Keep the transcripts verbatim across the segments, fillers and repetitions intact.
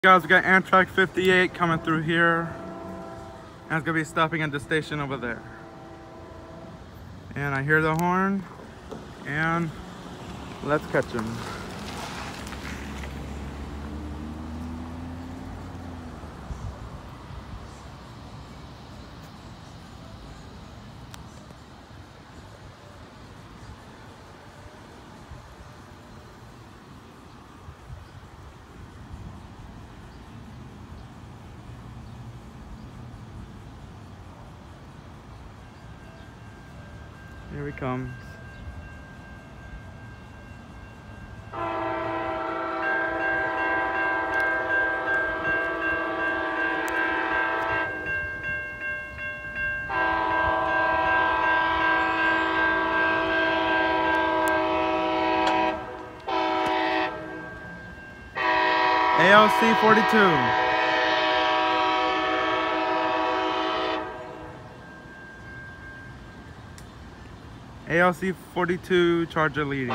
Guys, we got Amtrak fifty-eight coming through here, and it's gonna be stopping at the station over there. And I hear the horn, and let's catch him. Here he comes. A L C forty-two. A L C forty-two Charger leading.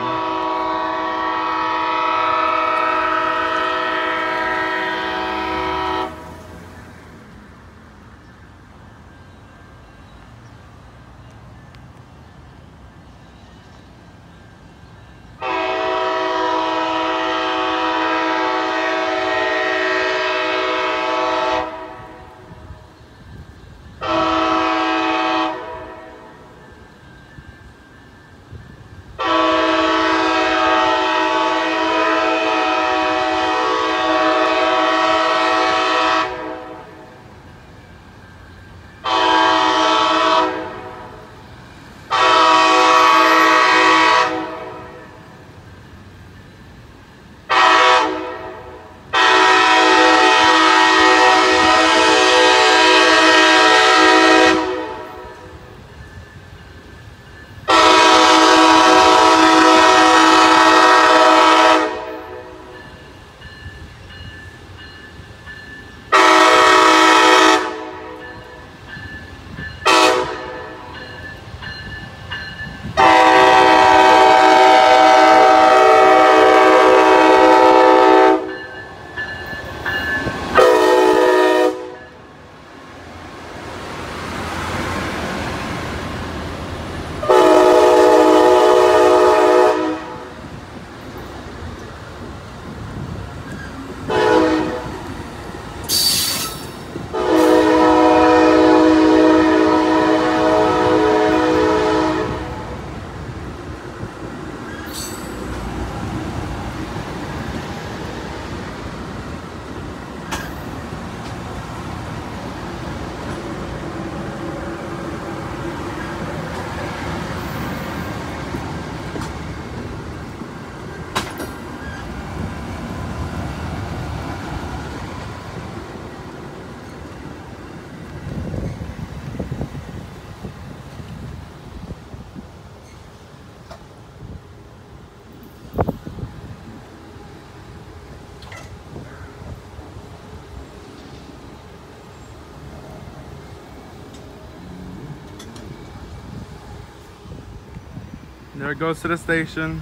There it goes to the station.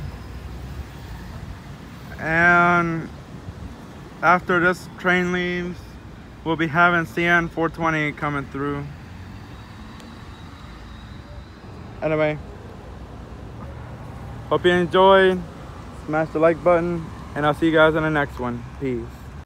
And after this train leaves, we'll be having C N A four twenty coming through. Anyway, hope you enjoyed. Smash the like button, and I'll see you guys in the next one. Peace.